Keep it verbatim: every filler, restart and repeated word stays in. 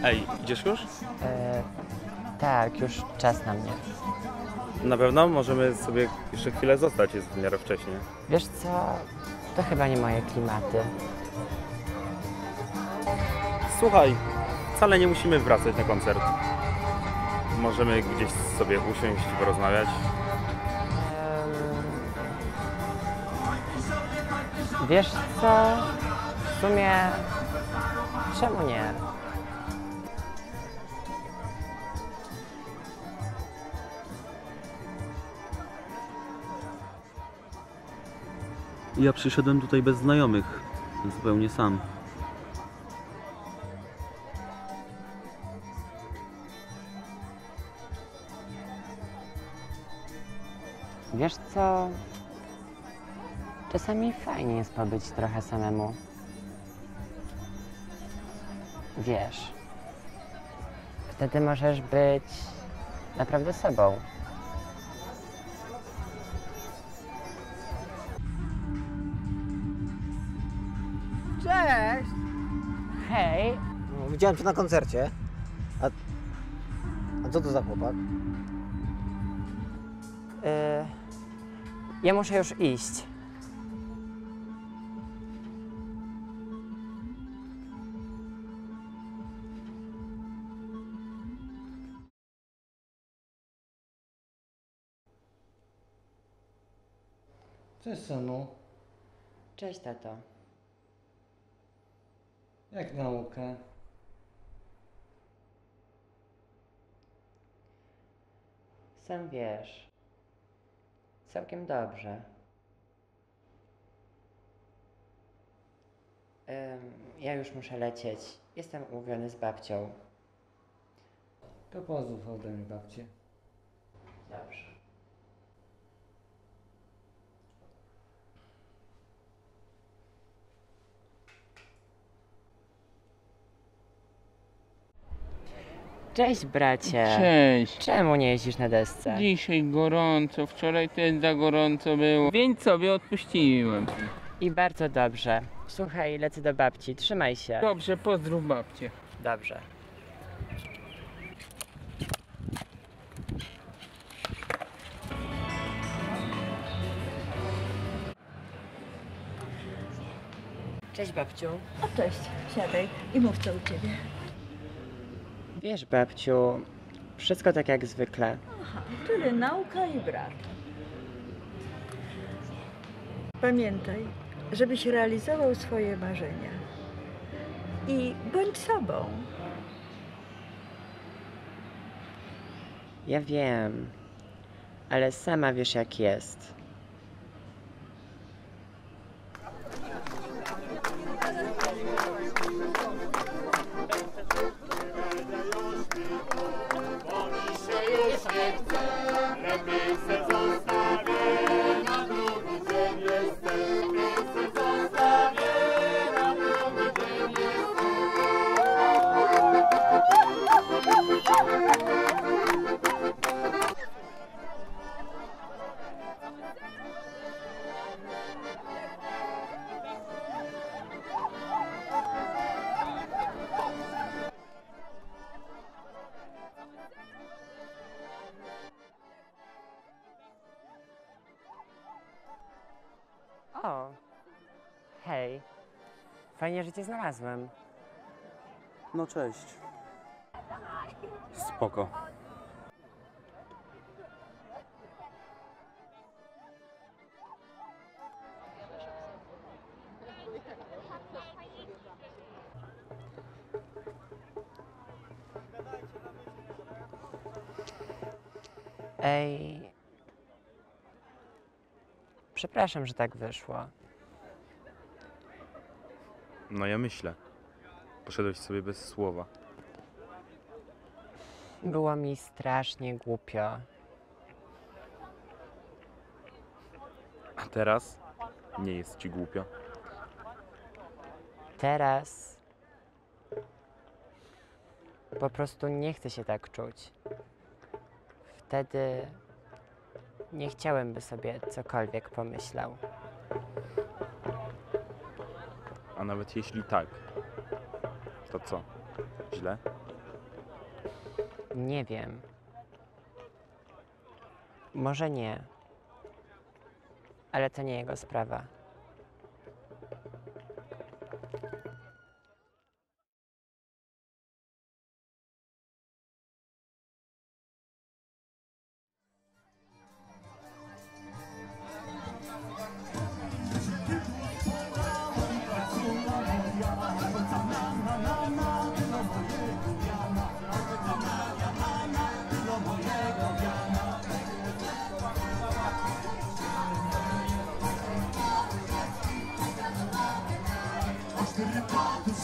Ej, idziesz już? E, tak, już czas na mnie. Na pewno możemy sobie jeszcze chwilę zostać, jest w miarę wcześnie. Wiesz co, to chyba nie moje klimaty. Słuchaj, wcale nie musimy wracać na koncert. Możemy gdzieś sobie usiąść i porozmawiać. Um, wiesz co, w sumie czemu nie? Ja przyszedłem tutaj bez znajomych, zupełnie sam. Wiesz co, czasami fajnie jest pobyć trochę samemu. Wiesz, wtedy możesz być naprawdę sobą. Cześć! Hej! No, widziałem cię na koncercie. A, a co to za chłopak? Yy, ja muszę już iść. Cześć, synu. Cześć, tato. Jak naukę? Sam wiesz. Całkiem dobrze. Ym, ja już muszę lecieć. Jestem umówiony z babcią. To pozdrów ode mnie, babcie. Dobrze. Cześć, bracie. Cześć. Czemu nie jeździsz na desce? Dzisiaj gorąco, wczoraj też za gorąco było, więc sobie odpuściłem. I bardzo dobrze. Słuchaj, lecę do babci. Trzymaj się. Dobrze, pozdrów babcię. Dobrze. Cześć, babciu. O, cześć, siadaj i mów co u ciebie. Wiesz, babciu, wszystko tak jak zwykle. Aha, czyli nauka i brat. Pamiętaj, żebyś realizował swoje marzenia. I bądź sobą. Ja wiem, ale sama wiesz jak jest. O, hej. Fajnie, że cię znalazłem. No cześć. Spoko. Ej. Przepraszam, że tak wyszło. No ja myślę. Poszedłeś sobie bez słowa. Było mi strasznie głupio. A teraz nie jest ci głupio. Teraz po prostu nie chcę się tak czuć. Wtedy nie chciałem, by sobie cokolwiek pomyślał. A nawet jeśli tak, to co? Źle? Nie wiem. Może nie. Ale to nie jego sprawa. Cztery paty